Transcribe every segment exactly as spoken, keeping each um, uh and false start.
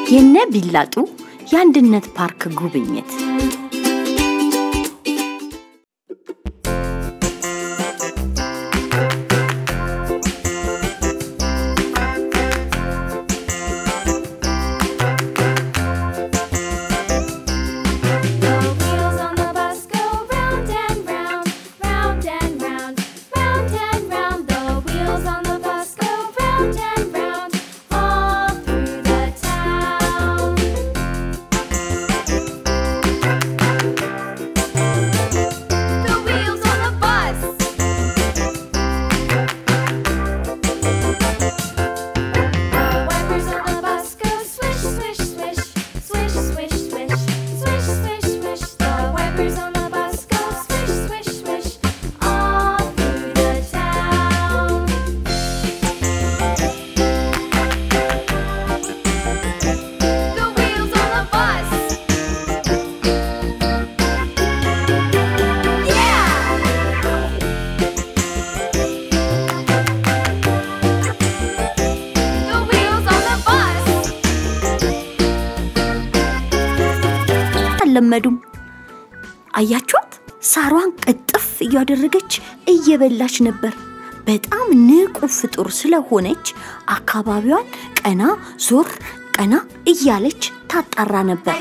የነ ቢላጡ የአንድነት ፓርክ ጉብኝት ለመዱም አያችሁት ሳሯን ቅጥፍ እያደረገች እየበላች ነበር በጣም ንቁ ፍጡር ስለሆነች አካባቢዋን ቀና ዞር ቀና እያለች ታጣራ ነበር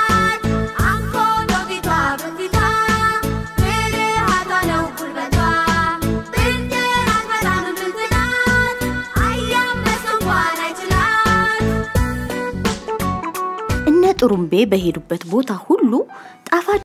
ጥሩምቤ በሄዱበት ቦታ ሁሉ ጣፋጭ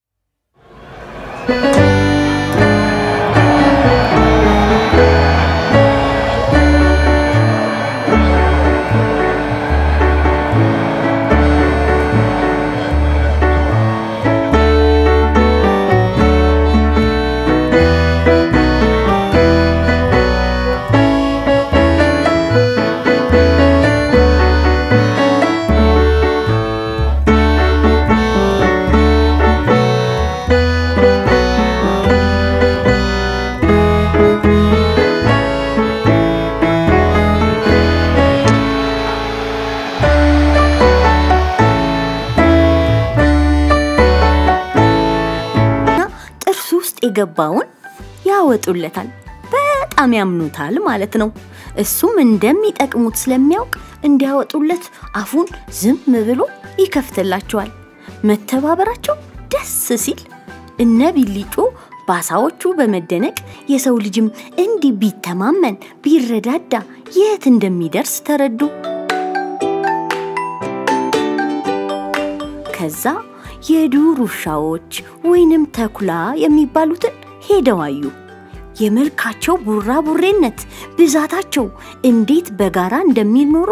ገባውን ያወጡለታል በጣም ያምኑታል ማለት ነው እሱም እንደሚጠቅሙት ስለሚያውቅ እንዲያወጡለት አፉን ዝም ብሎ ይከፍትላቸዋል መተባበራቸው ደስ ሲል እነ ቢሊጡ ባሳዎቹ በመደነቅ የሰው ልጅም እንዲ ቢተማመን ቢረዳዳ የት እንደሚደርስ ተረዱ ከዛ የዱር ውሻዎች ወይንም ተኩላ የሚባሉትን ሄደዋዩ የመልካቸው ቡራ ቡሬነት ብዛታቸው እንዴት በጋራ እንደሚኖሩ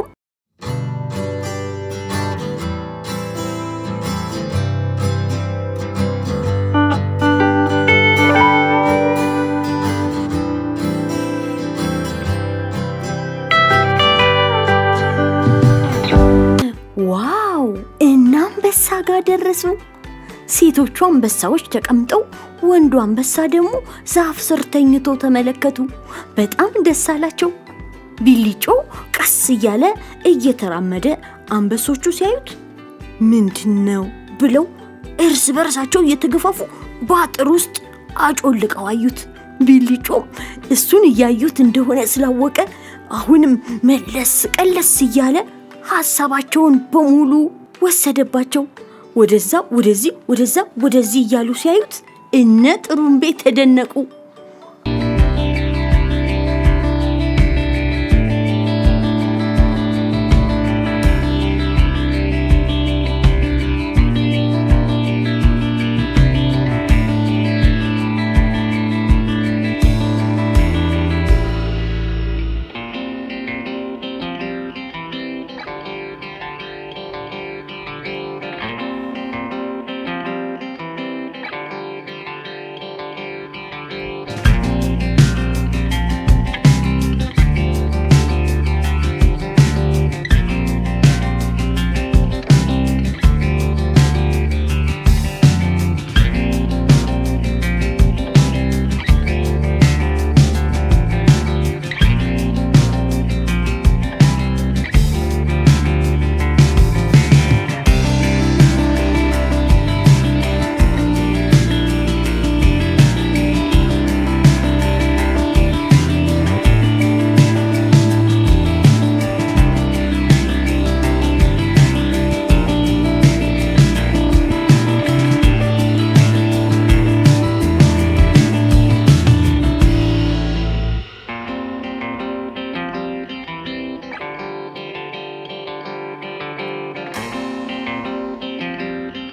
ዋው እናም በሳጋ ደረሱ ሴቶቹ አንበሳዎች ተቀምጠው ወንዱ አንበሳ ደግሞ ዛፍ ስር ተኝቶ ተመለከቱ በጣም ደስ አላቸው ቢሊጮ ቀስ እያለ እየተራመደ አንበሶቹ ሲያዩት ምንድነው ብለው እርስ በርሳቸው እየተገፋፉ ባጥር ውስጥ አጮልቀው አዩት ቢሊጮ እሱን ያዩት እንደሆነ ስላወቀ አሁንም መለስ ቀለስ እያለ ሐሳባቸውን በሙሉ ወሰደባቸው ወደዛ ወደዚህ ወደዛ ወደዚህ ያሉ ሲያዩት እነ ጥሩምቤ ተደነቁ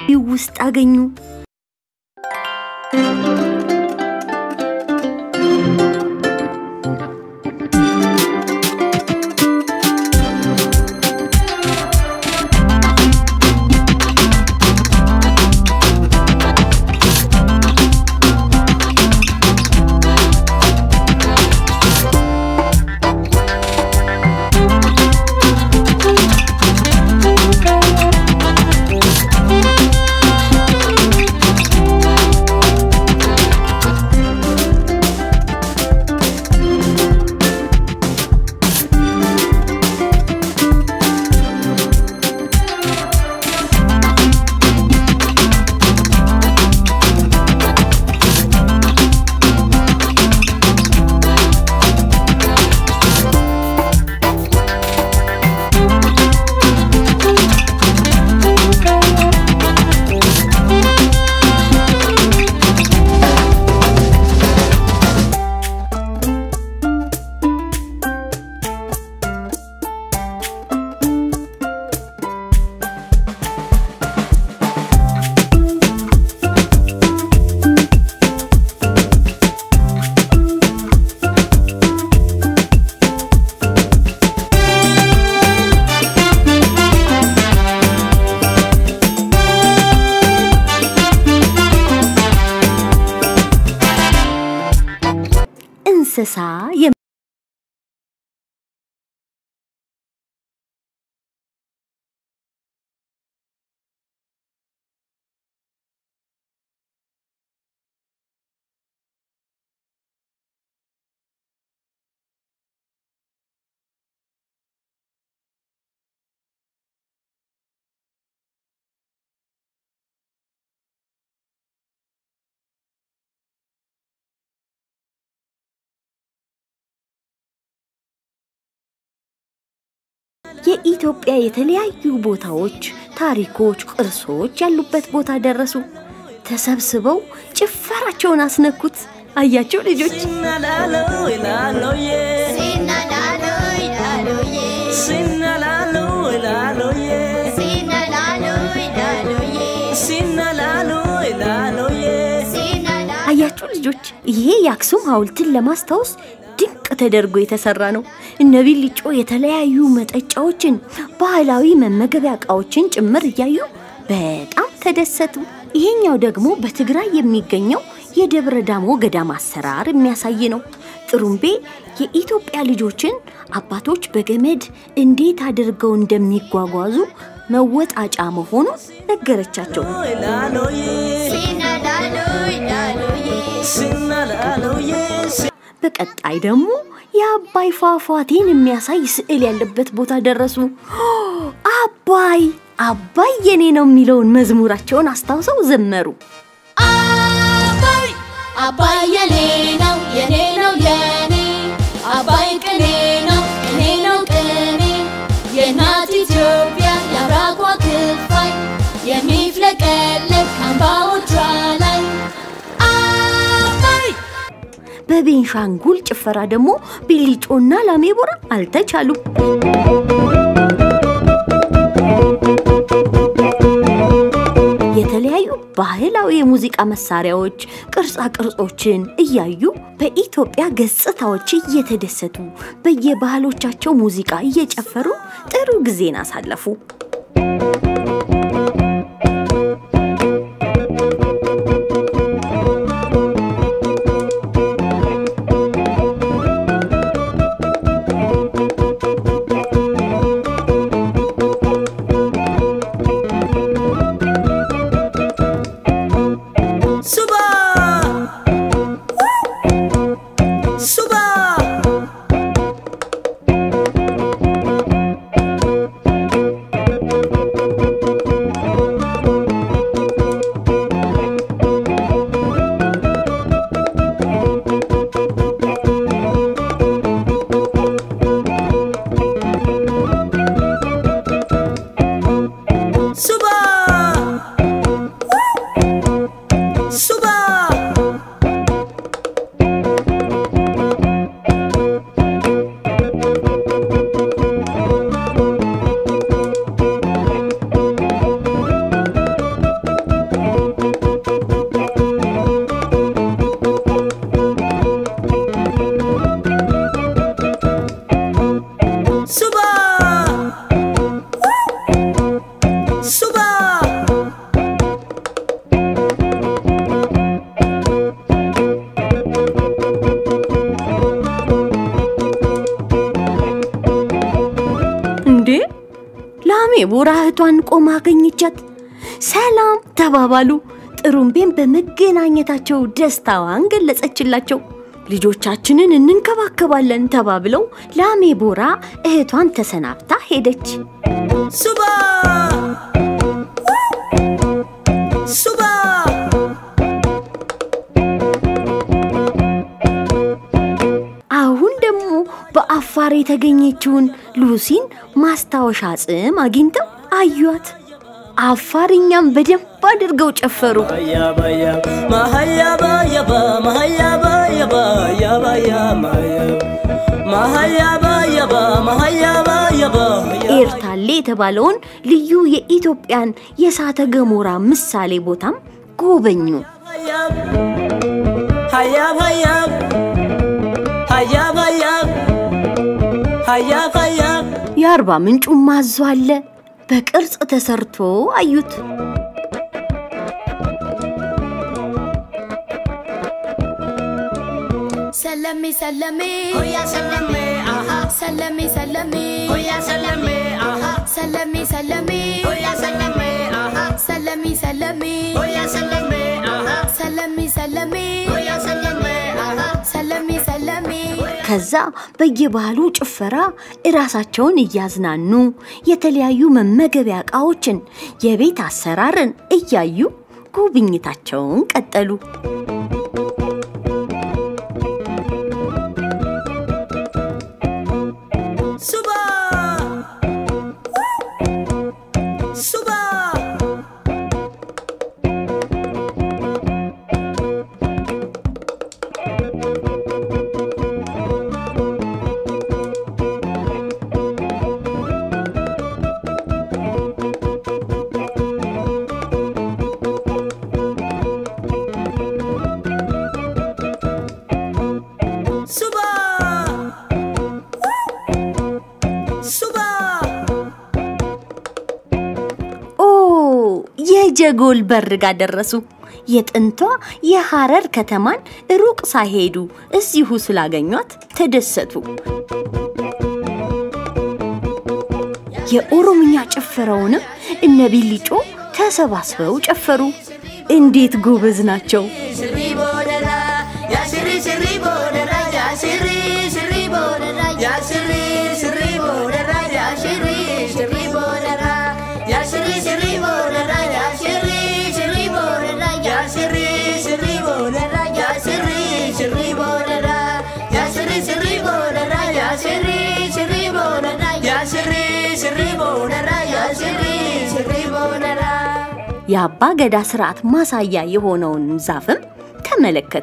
ውስጥ አገኙ እንስሳ የኢትዮጵያ የተለያዩ ቦታዎች ታሪኮች ቅርሶች ያሉበት ቦታ ደረሱ ተሰብስበው ጭፈራቸውን አስነኩት አያቸው ልጆች አያቸው ልጆች ይሄ ያክሱም ሐውልትን ለማስታወስ ድንቅ ተደርጎ የተሰራ ነው እነ ቢልጮ የተለያዩ መጠጫዎችን ባህላዊ መመገቢያ ዕቃዎችን ጭምር ያዩ በጣም ተደሰቱ ይሄኛው ደግሞ በትግራይ የሚገኘው የደብረ ዳሞ ገዳም አሰራር የሚያሳይ ነው ጥሩምቤ የኢትዮጵያ ልጆችን አባቶች በገመድ እንዴት አድርገው እንደሚጓጓዙ መወጣጫ መሆኑ ነገረቻቸው በቀጣይ ደግሞ የአባይ ፏፏቴን የሚያሳይ ስዕል ያለበት ቦታ ደረሱ አባይ አባይ የኔ ነው የሚለውን መዝሙራቸውን አስታውሰው ዘመሩ አባይ አባይ የኔ ነው የኔ ነው የኔ አባይ ቅኔ ነው ቅኔ ነው ቅኔ የናት ኢትዮጵያ ያራቋ ክፋይ የሚፍለቀለቅ አምባዎቿ ላይ በቤንሻንጉል ጭፈራ ደግሞ ቢልጮና ላሜቦራ አልተቻሉ የተለያዩ ባህላዊ የሙዚቃ መሳሪያዎች ቅርጻ ቅርጾችን እያዩ በኢትዮጵያ ገጽታዎች እየተደሰቱ በየባህሎቻቸው ሙዚቃ እየጨፈሩ ጥሩ ጊዜን አሳለፉ እንዴ ላሜ ቦራህቷን ቆማ አገኘቻት ሰላም ተባባሉ ጥሩምቤን በመገናኘታቸው ደስታዋን ገለጸችላቸው ልጆቻችንን እንንከባከባለን ተባብለው ላሜ ቦራ እህቷን ተሰናብታ ሄደች ሱባ ሱባ አሁን ደግሞ በአፋር የተገኘችውን ሉሲን ማስታወሻ ጽም አግኝተው አዩት አፋርኛም በደንብ አድርገው ጨፈሩ ማሃያባ ያባ ማሃያባ ያባ ያባ ማሃያባ ያባ ማሃያባ ያባ ኤርታሌ የተባለውን ልዩ የኢትዮጵያን የሳተ ገሞራ ምሳሌ ቦታም ጎበኙ ሃያብ ሃያብ ሃያብ ሃያብ ሃያብ የአርባ ምንጩ ማዞ አለ በቅርጽ ተሰርቶ አዩት ሰለሚ ሰለሚ ሆያ ሰለሚ አሃ ሰለሚ ሰለሚ ሆያ ሰለሚ አሃ ሰለሚ ሰለሚ ሆያ ሰለሚ አሃ ሰለሚ ሰለሚ ሆያ ሰለሚ አሃ ሰለሚ ሰለሚ ሆያ ሰለሚ አሃ ሰለሚ ሰለሚ ከዛ በየባህሉ ጭፈራ እራሳቸውን እያዝናኑ የተለያዩ መመገቢያ ዕቃዎችን የቤት አሰራርን እያዩ ጉብኝታቸውን ቀጠሉ ሱባ ሱባ የጀጎል በርጋ ደረሱ የጥንቷ የሐረር ከተማን ሩቅ ሳይሄዱ እዚሁ ስላገኙት ተደሰቱ የኦሮምኛ ጭፈራውን እነ ቢልጮ ተሰባስበው ጨፈሩ እንዴት ጎበዝ ናቸው የአባ ገዳ ስርዓት ማሳያ የሆነውን ዛፍም ተመለከቱ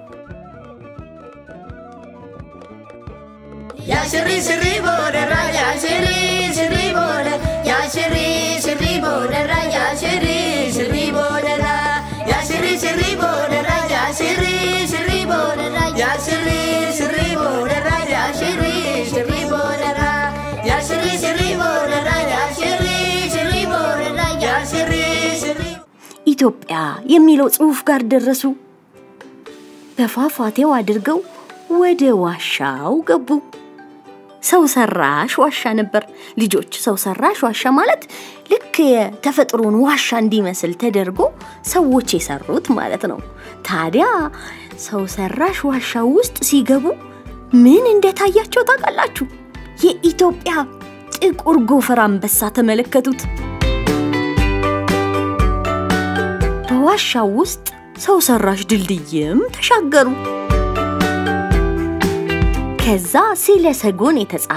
ያ ሽሪ ሽሪ ቦደራ ያ ሽሪ ሽሪ ቦደራ ያ ሽሪ ሽሪ ቦደራ ያ ሽሪ ሽሪ ቦደራ ያ ሽሪ ሽሪ ቦደራ ያ ሽሪ ሽሪ ቦደራ ያ ሽሪ ሽሪ ቦደራ ያ ሽሪ ሽሪ ቦደራ ያ ሽሪ ሽሪ ቦደራ ያ ሽሪ ሽሪ ቦደራ ያ ሽሪ ኢትዮጵያ የሚለው ጽሑፍ ጋር ደረሱ በፋፋቴው አድርገው ወደ ዋሻው ገቡ ሰው ሰራሽ ዋሻ ነበር ልጆች ሰው ሰራሽ ዋሻ ማለት ልክ ተፈጥሮን ዋሻ እንዲመስል ተደርጎ ሰዎች የሰሩት ማለት ነው ታዲያ ሰው ሰራሽ ዋሻው ውስጥ ሲገቡ ምን እንደታያቸው ታውቃላችሁ የኢትዮጵያ ጥቁር ጎፈር አንበሳ ተመለከቱት በዋሻው ውስጥ ሰው ሰራሽ ድልድይም ተሻገሩ ከዛ ስለ ሰጎን የተጻፈ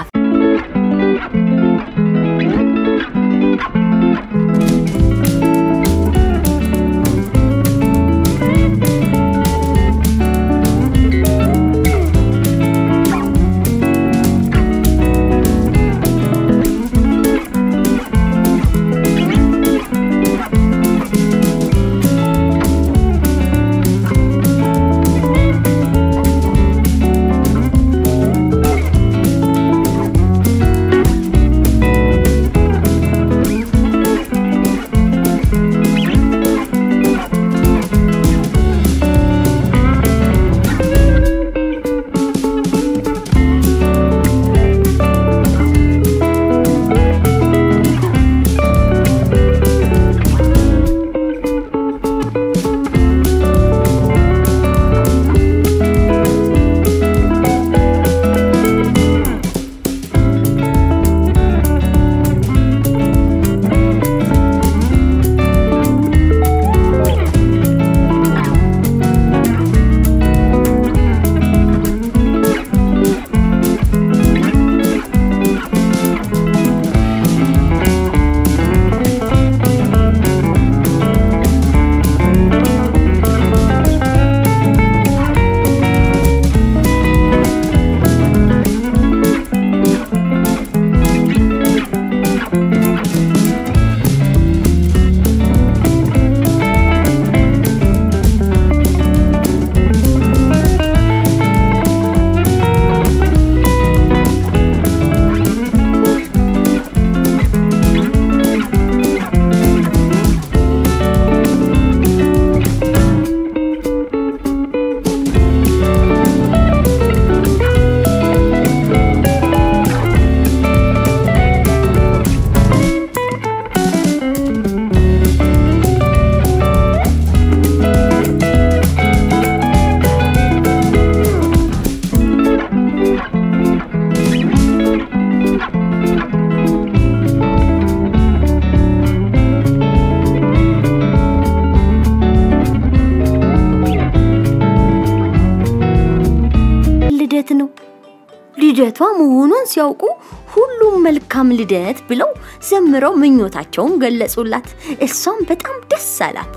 ልደቷ መሆኑን ሲያውቁ ሁሉም መልካም ልደት ብለው ዘምረው ምኞታቸውን ገለጹላት እሷም በጣም ደስ አላት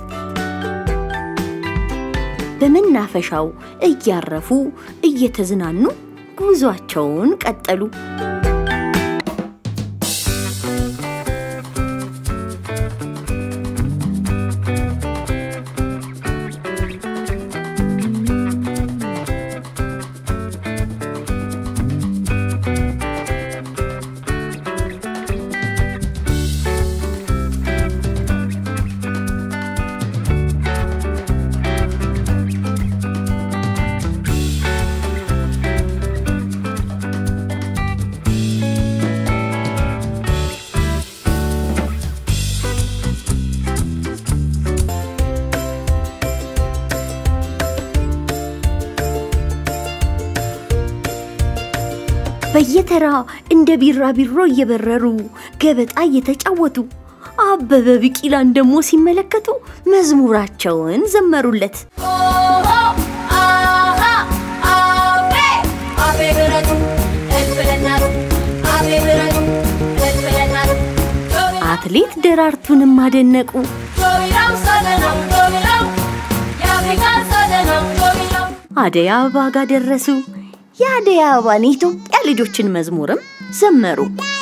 በመናፈሻው እያረፉ እየተዝናኑ ጉዟቸውን ቀጠሉ በየተራ እንደ ቢራቢሮ እየበረሩ ገበጣ እየተጫወቱ አበበ ቢቂላን ደሞ ሲመለከቱ መዝሙራቸውን ዘመሩለት አትሌት ደራርቱንም አደነቁ አደይ አበባ ጋር ደረሱ ያደይ አበባን ኢትዮጵያ ልጆችን መዝሙርም ዘመሩ